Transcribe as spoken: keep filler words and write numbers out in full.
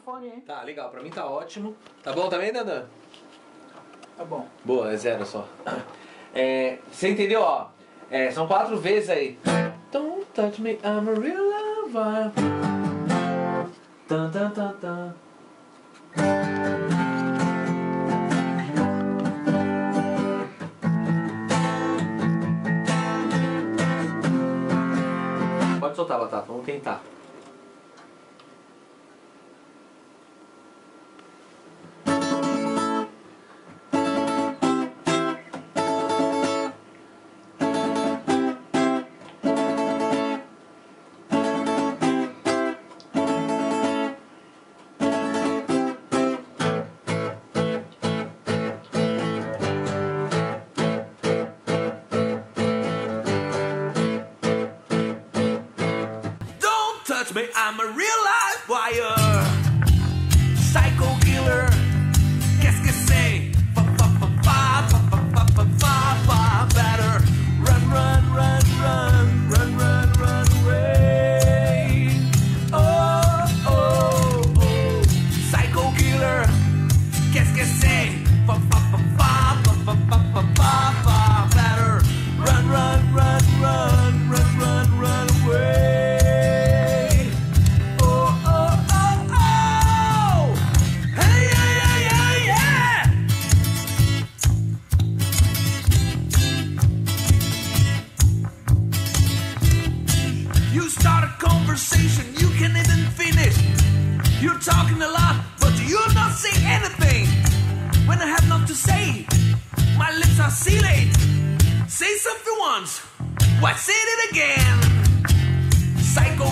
microfone, hein? Tá, legal. Pra mim tá ótimo. Tá bom também, Dandan? Tá bom. Boa, é zero só. É, você entendeu, ó? É, são quatro vezes aí. Don't touch me, I'm a real lover. Tan, tan, tan, tan. Pode soltar, Batata, vamos tentar. Touch me, I'm a real live wire. Psycho killer. Qu'est-ce que c'est? Fa fa fa fa fa fa fa fa fa. Better run, run, run, run, run, run, run away. Oh, oh, oh. Psycho killer. Qu'est-ce que c'est? Fa fa fa fa fa fa fa fa fa. Better run, run, run, run, run, run, run away. You start a conversation, you can't even finish. You're talking a lot, but you not say anything. When I have nothing to say, my lips are sealed. Say something once, why say it again? Psycho